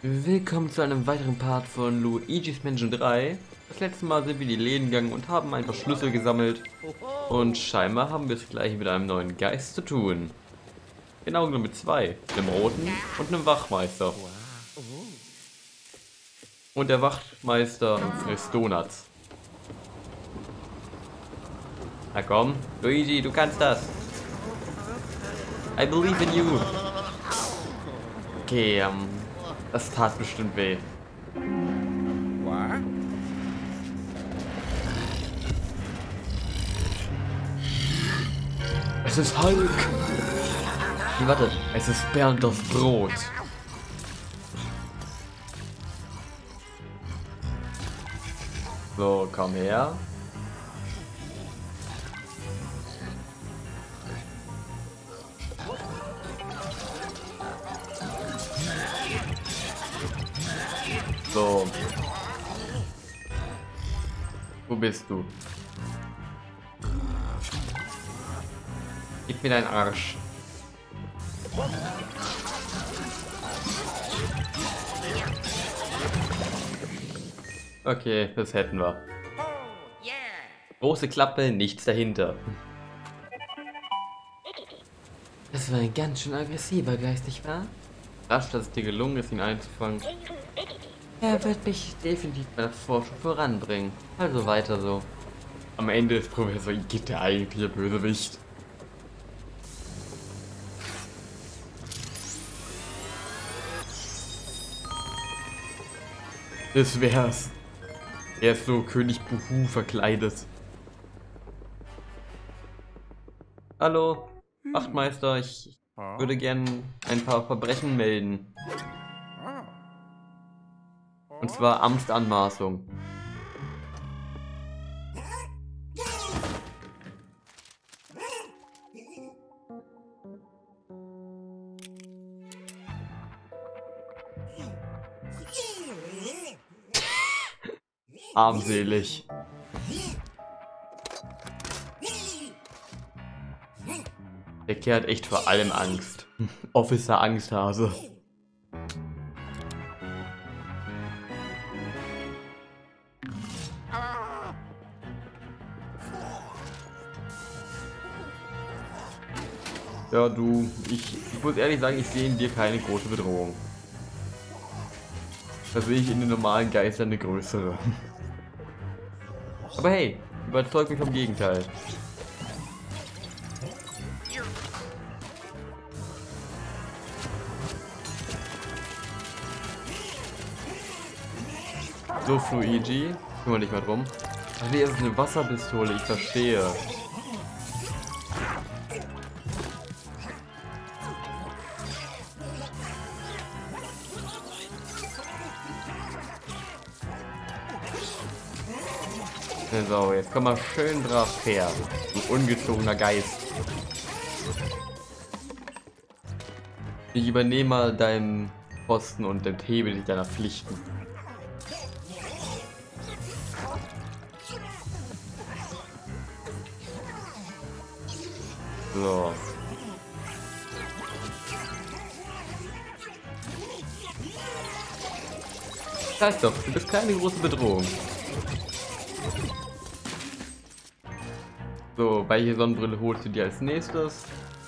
Willkommen zu einem weiteren Part von Luigi's Mansion 3. Das letzte Mal sind wir in die Läden gegangen und haben ein paar Schlüssel gesammelt. Und scheinbar haben wir es gleich mit einem neuen Geist zu tun. Genau genommen mit zwei. Einem Roten und einem Wachmeister. Und der Wachmeister frisst Donuts. Na komm, Luigi, du kannst das. I believe in you. Okay, das tat bestimmt weh. Es ist Hulk. Warte, es ist Bernd das Brot. So, komm her. So. Wo bist du? Gib mir deinen Arsch. Okay, das hätten wir. Große Klappe, nichts dahinter. Das war ein ganz schön aggressiver Geist, nicht wahr? Rasch, dass es dir gelungen ist, ihn einzufangen. Er wird mich definitiv bei der Forschung voranbringen. Also weiter so. Am Ende ist Professor Igitt der eigentliche Bösewicht. Das wär's. Er ist so König Buhu verkleidet. Hallo, Wachtmeister, ich würde gern ein paar Verbrechen melden. Und zwar Amtsanmaßung. Armselig. Der Kerl hat echt vor allem Angst. Officer Angsthase. Ja, du, ich muss ehrlich sagen, ich sehe in dir keine große Bedrohung. Da sehe ich in den normalen Geistern eine größere. Aber hey, überzeugt mich vom Gegenteil. So, Luigi, kümmere dich mal drum. Ach nee, es ist eine Wasserpistole, ich verstehe. So, jetzt komm mal schön drauf her, du ungezogener Geist. Ich übernehme mal deinen Posten und enthebe dich deiner Pflichten. So. Sag doch, du bist keine große Bedrohung. So, welche Sonnenbrille holst du dir als nächstes?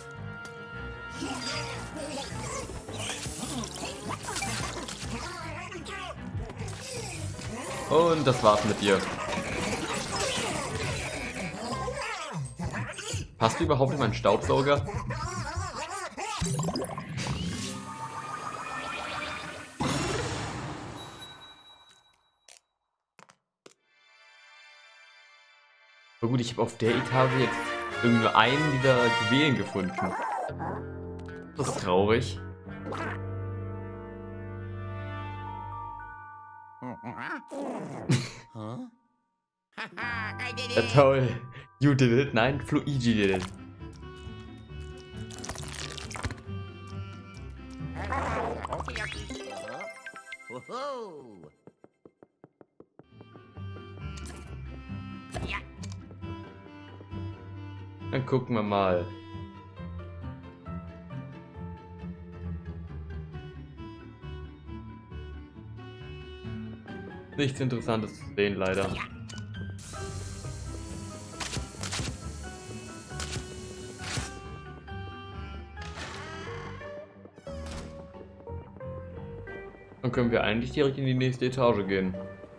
Und das war's mit dir. Passt du überhaupt in meinen Staubsauger? Aber gut, ich habe auf der Etage jetzt irgendwie nur einen dieser Juwelen gefunden. Das ist traurig. Ja, toll. You did it. Nein, Luigi did it. Dann gucken wir mal. Nichts Interessantes zu sehen, leider. Dann können wir eigentlich direkt in die nächste Etage gehen.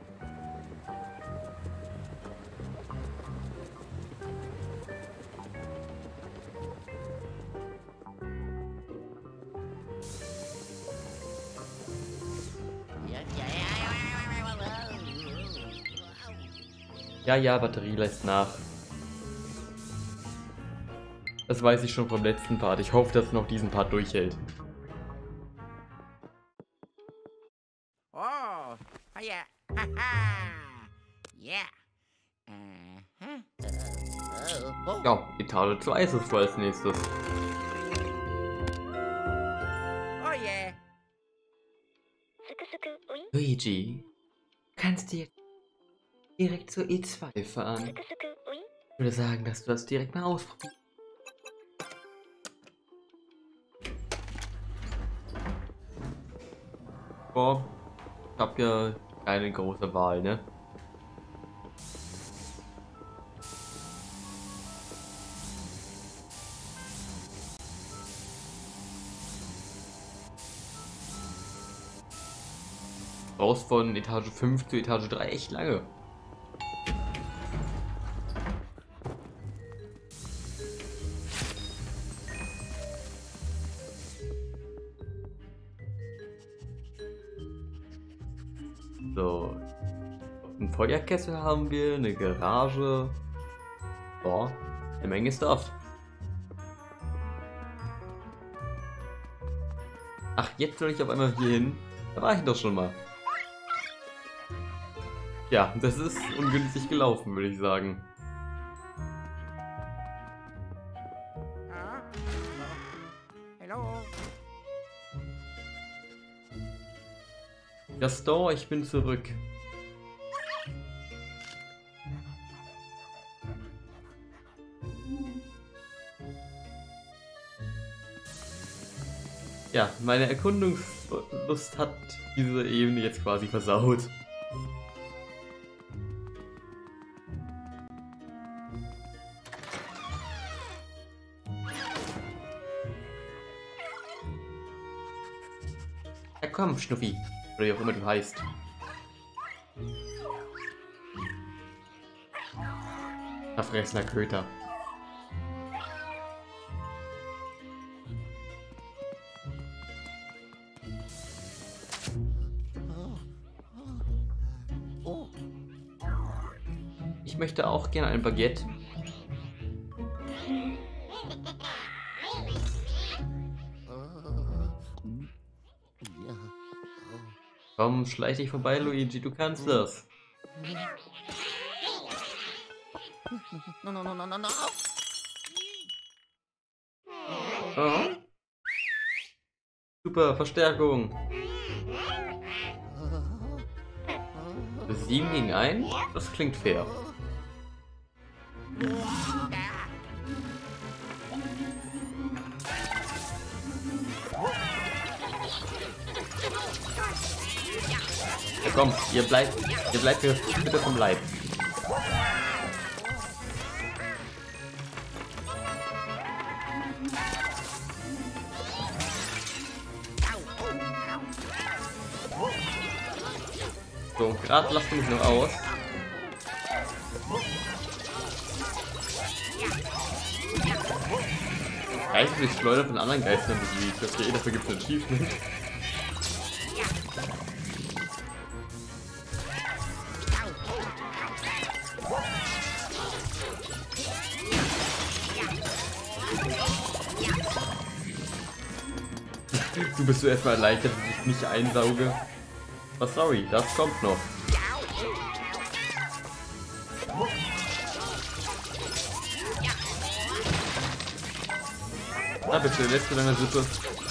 Ja, Batterie lässt nach. Das weiß ich schon vom letzten Part. Ich hoffe, dass es noch diesen Part durchhält. Oh, yeah. Haha. Yeah. Oh. Ja, Etage 2 ist es wohl als nächstes. Oh yeah. Luigi, kannst du jetzt direkt zur E2 fahren? Ich würde sagen, dass du das direkt mal ausprobierst. Boah, ich hab ja keine große Wahl, ne? Raus von Etage 5 zu Etage 3 echt lange. So, einen Feuerkessel haben wir, eine Garage. Boah, eine Menge Stuff. Ach, jetzt soll ich auf einmal hier hin. Da war ich doch schon mal. Ja, das ist ungünstig gelaufen, würde ich sagen. Hello. Gaston, ich bin zurück. Ja, meine Erkundungslust hat diese Ebene jetzt quasi versaut. Ja komm, Schnuffi, oder wie auch immer du heißt. Verfressener Köter. Ich möchte auch gerne ein Baguette. Komm, schleich dich vorbei, Luigi, du kannst das. No. Oh. Super, Verstärkung. 7 gegen 1? Das klingt fair. Ja, komm, ihr bleibt mir bitte vom Leib. So, gerade lasst du mich noch aus. Eigentlich Schleuder von anderen Geistern besiegt. Okay, dafür gibt es ein Achievement. Du bist so erstmal erleichtert, dass ich nicht einsauge. Oh, sorry, das kommt noch. Na bitte, letzte lange Sippe.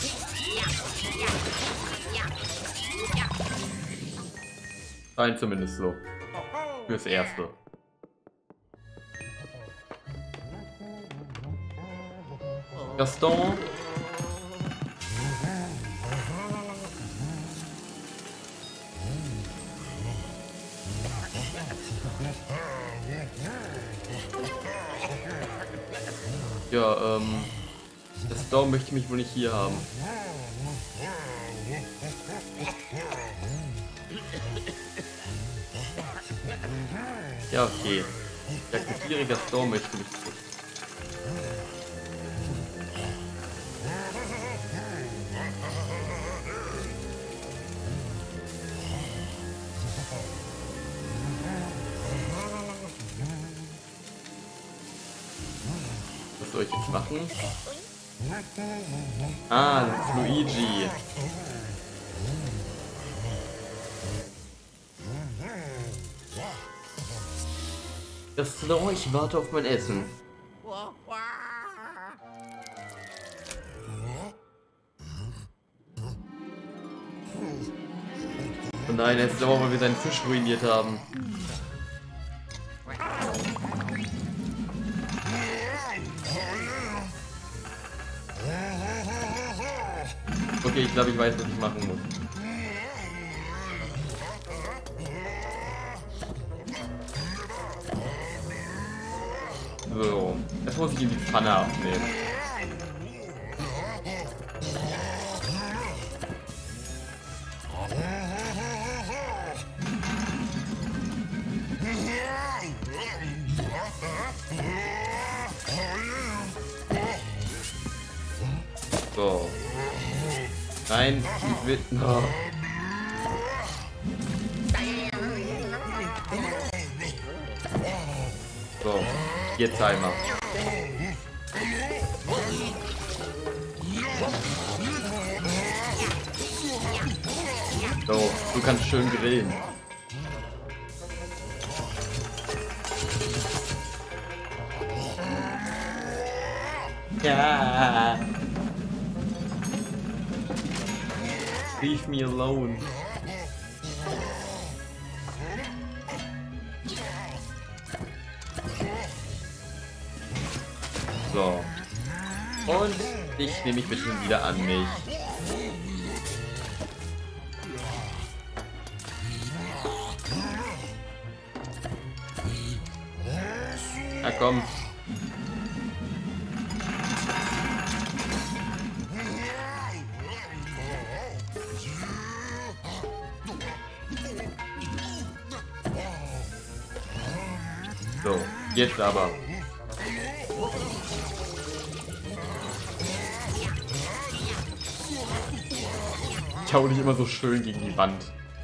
Nein, zumindest so. Fürs Erste. Gaston. Ja, das Storm möchte mich wohl nicht hier haben. Ja, okay. Der gieriger Storm möchte mich nicht. Was soll ich jetzt machen? Ah, das ist Luigi. Das Snow, ich warte auf mein Essen. Oh nein, er ist sauer, weil wir seinen Fisch ruiniert haben. Okay, ich glaube, ich weiß, was ich machen muss. So, jetzt muss ich ihm die Pfanne abnehmen. So. Nein, ich will... Oh. So, jetzt einmal. So, du kannst schön grillen. Ja. Leave me alone. So. Und dich nehme ich bitte wieder an mich. Na komm. So, jetzt aber. Ich hau dich immer so schön gegen die Wand.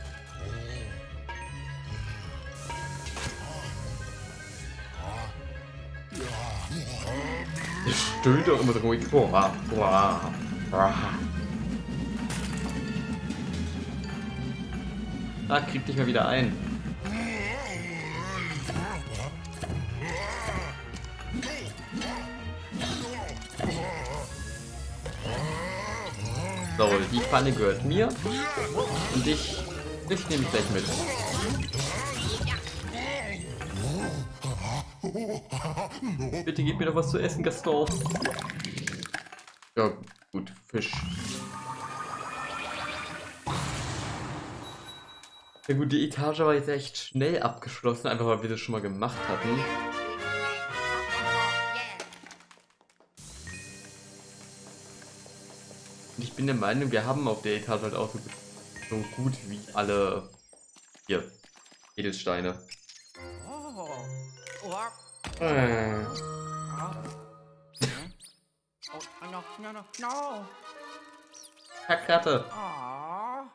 Der stöhnt doch immer so ruhig. Boah, boah, boah. Ah, krieg dich mal wieder ein. So, die Pfanne gehört mir. Und dich nehme ich gleich mit. Bitte gib mir doch was zu essen, Gaston. Ja, gut, Fisch. Ja gut, die Etage war jetzt echt schnell abgeschlossen, einfach weil wir das schon mal gemacht hatten. Und ich bin der Meinung, wir haben auf der Etage halt auch so gut wie alle hier Edelsteine. No. Kackratte. Aw.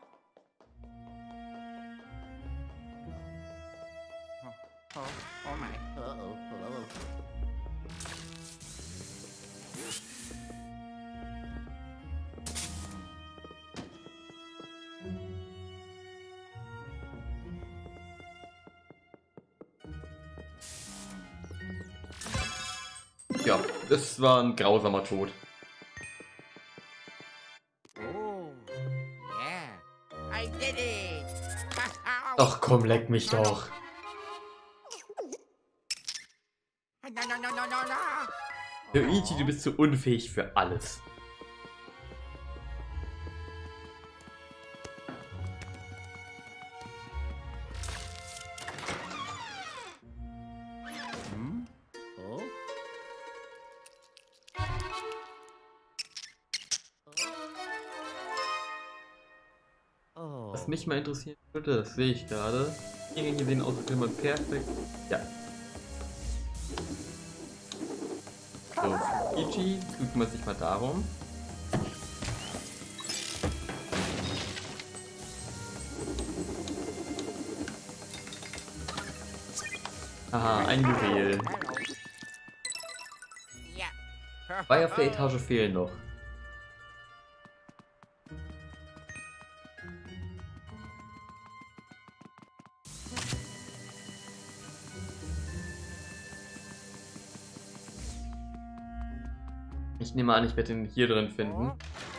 Oh my. Uh-oh. Ja, das war ein grausamer Tod. Oh, yeah. I did it. Ach komm, leck mich doch. No. Luigi, du bist so unfähig für alles. Was mich mal interessieren würde, das sehe ich gerade. Die Gänge sehen aus, als wäre man perfekt. Ja. So, Ichi, du kümmerst dich mal darum. Aha, ein Juwel. Ja. 2 auf der Etage fehlen noch. Ich nehme an, ich werde ihn hier drin finden.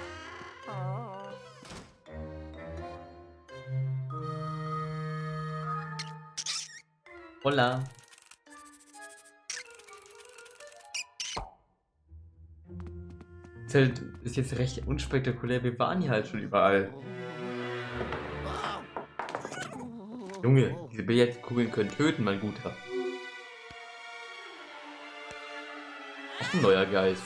Holla. Zelt ist jetzt recht unspektakulär. Wir waren hier halt schon überall. Junge, diese Billardkugeln können töten, mein Guter. Auch ein neuer Geist.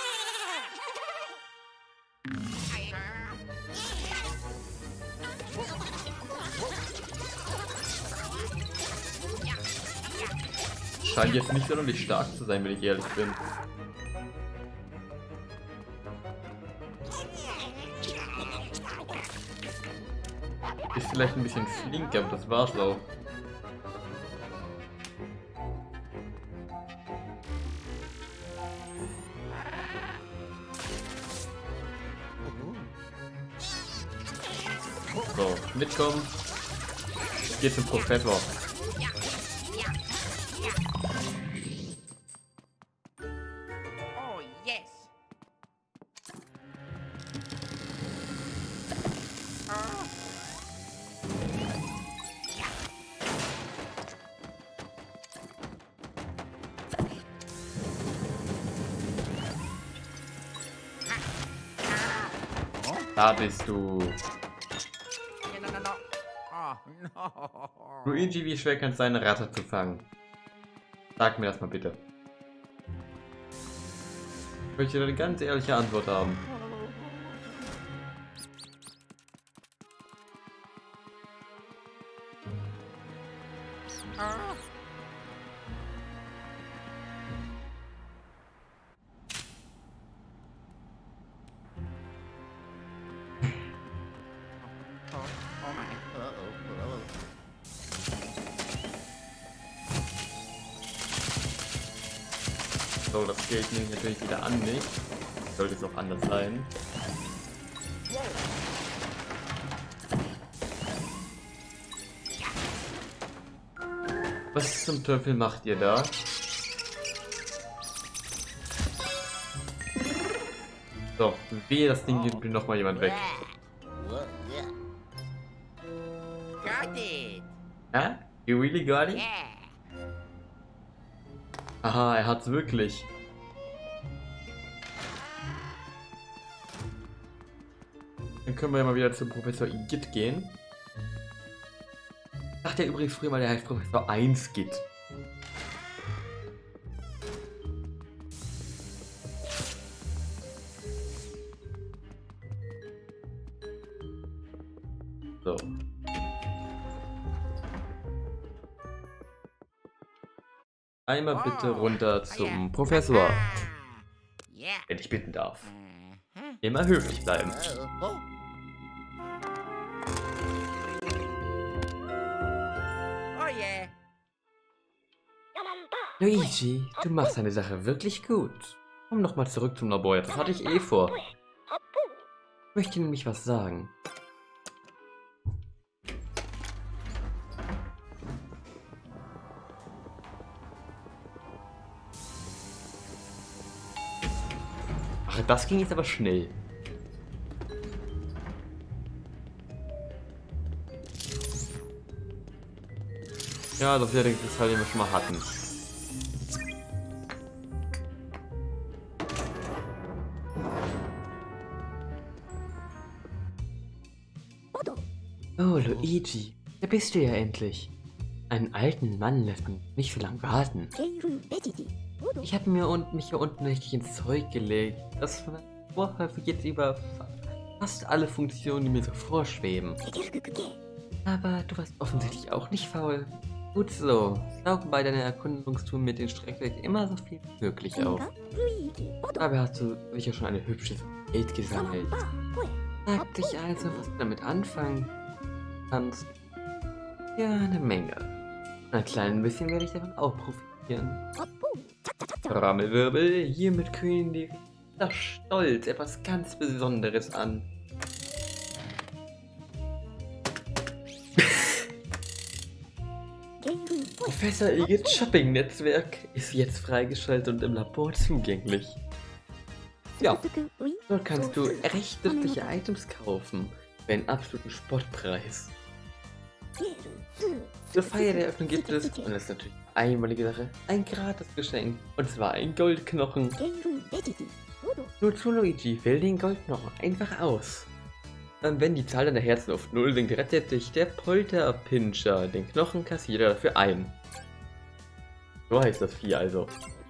Scheint jetzt nicht sonderlich stark zu sein, wenn ich ehrlich bin. Ist vielleicht ein bisschen flink, aber das war's auch. So, mitkommen. Geht zum Professor. Oh, yes. Da bist du. No. Oh, no. Luigi, wie schwer kann es sein, eine Ratte zu fangen? Sag mir das mal bitte. Ich möchte eine ganz ehrliche Antwort haben. Oh my. So, das Geld nehme ich natürlich wieder an mich. Sollte es auch anders sein. Was zum Teufel macht ihr da? So, wehe, das Ding gibt mir nochmal jemand weg. Got it. Hä? You really got it? Yeah. Aha, er hat's wirklich. Dann können wir ja mal wieder zum Professor Igitt gehen. Ich dachte übrigens früher mal, der heißt Professor 1 Git. So. Einmal bitte runter zum Professor, Yeah. wenn ich bitten darf. Mhm. Immer höflich bleiben. Oh. Oh yeah. Luigi, du machst deine Sache wirklich gut. Komm noch mal zurück zum Labor, das hatte ich eh vor. Ich möchte nämlich was sagen. Ach, das ging jetzt aber schnell. Ja, das wäre der Kristall, den wir schon mal hatten. Oh, Luigi, da bist du ja endlich. Einen alten Mann lässt man nicht so lange warten. Ich habe mich hier unten richtig ins Zeug gelegt. Das vorher jetzt über fast alle Funktionen, die mir so vorschweben. Aber du warst offensichtlich auch nicht faul. Gut so, saug bei deiner Erkundungstour mit den Streckweg immer so viel wie möglich auf. Dabei hast du sicher schon eine hübsche Geld gesammelt. Sag dich also, was du damit anfangen kannst. Ja, eine Menge. Ein klein bisschen werde ich davon auch profitieren. Rammelwirbel, hiermit kündigen die Richter stolz etwas ganz Besonderes an. Professor Igits Shopping-Netzwerk ist jetzt freigeschaltet und im Labor zugänglich. Ja, dort kannst du recht nützliche Items kaufen für einen absoluten Spottpreis. Zur Feier der Eröffnung gibt es, und das ist natürlich eine einmalige Sache, ein Gratisgeschenk, und zwar ein Goldknochen. Nur zu Luigi, wähl den Goldknochen einfach aus. Wenn die Zahl deiner Herzen auf 0 sinkt, rettet dich der Polterpinscher. Den Knochen kassiert er dafür ein. So heißt das Vieh also.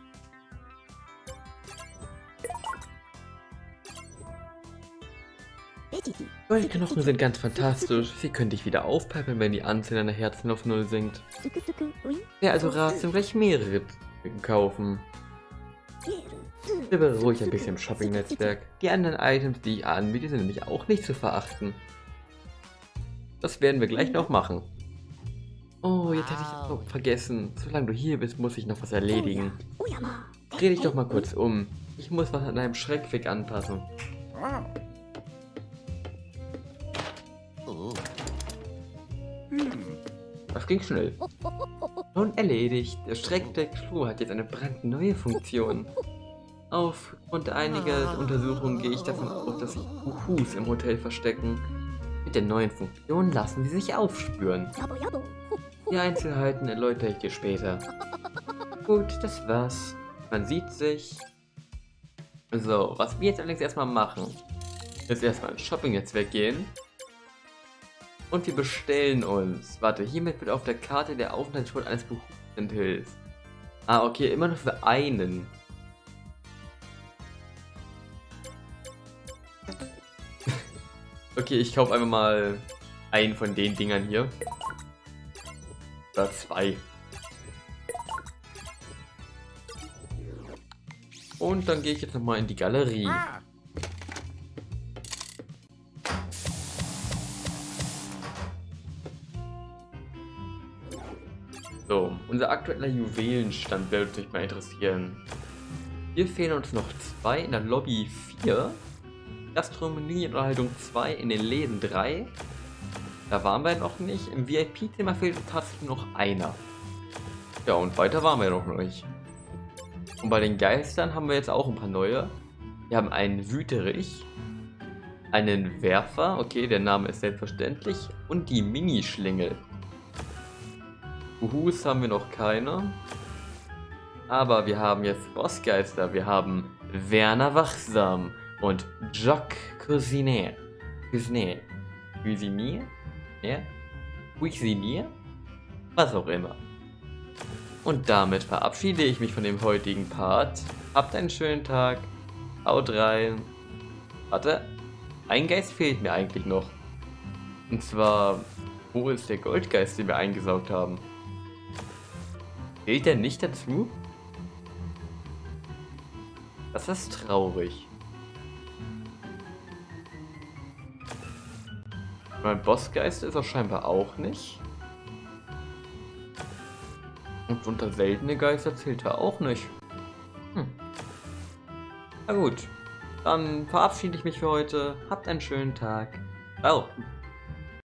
Goldknochen sind ganz fantastisch. Sie können dich wieder aufpeppeln, wenn die Anzahl deiner Herzen auf 0 sinkt. Wer also ratsam, gleich mehrere kaufen. Bleibe ruhig ein bisschen im Shopping-Netzwerk. Die anderen Items, die ich anbiete, sind nämlich auch nicht zu verachten. Das werden wir gleich noch machen. Oh, jetzt hätte ich es noch vergessen. Solange du hier bist, muss ich noch was erledigen. Dreh dich doch mal kurz um. Ich muss was an deinem Schreckweg anpassen. Das ging schnell. Nun erledigt. Der Schreckdeck-Schuh hat jetzt eine brandneue Funktion. Aufgrund einiger Untersuchungen gehe ich davon aus, dass sich Uhus im Hotel verstecken. Mit der neuen Funktion lassen sie sich aufspüren. Die Einzelheiten erläutere ich dir später. Gut, das war's. Man sieht sich. So, was wir jetzt allerdings erstmal machen, ist erstmal ins Shopping-Netzwerk gehen. Und wir bestellen uns. Warte, hiermit wird auf der Karte der Aufenthaltsort eines Buches enthüllt. Ah, okay, immer nur für einen. Okay, ich kaufe einfach mal einen von den Dingern hier. Oder 2. Und dann gehe ich jetzt nochmal in die Galerie. So, unser aktueller Juwelenstand würde mich mal interessieren. Hier fehlen uns noch 2 in der Lobby 4. Gastronomieunterhaltung 2 in den Läden 3. Da waren wir noch nicht. Im VIP-Zimmer fehlt tatsächlich noch einer. Ja, und weiter waren wir noch nicht. Und bei den Geistern haben wir jetzt auch ein paar neue. Wir haben einen Wüterich, einen Werfer, okay, der Name ist selbstverständlich, und die Minischlingel. Uhus haben wir noch keine. Aber wir haben jetzt Bossgeister. Wir haben Werner Wachsam und Jacques Cuisinier. Cuisinier? Ja? Cuisinier? Was auch immer. Und damit verabschiede ich mich von dem heutigen Part. Habt einen schönen Tag. Haut rein. Warte. Ein Geist fehlt mir eigentlich noch. Und zwar, wo ist der Goldgeist, den wir eingesaugt haben? Zählt der nicht dazu? Das ist traurig. Mein Bossgeist ist er scheinbar auch nicht. Und unter seltene Geister zählt er auch nicht. Na gut, dann verabschiede ich mich für heute. Habt einen schönen Tag. Ciao.